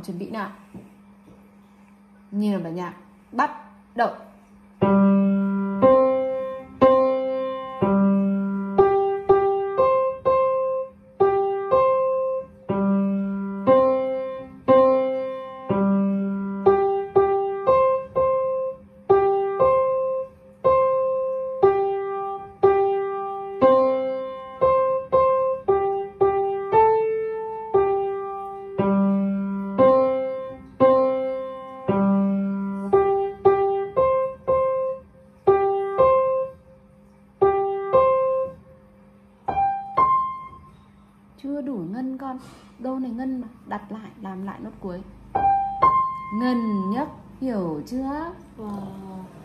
chuẩn bị nào. Nhìn vào bản nhạc, bắt đầu. Chưa đủ ngân con. Đô này ngân mà. Đặt lại, làm lại nốt cuối. Ngân nhấc, hiểu chưa? Wow.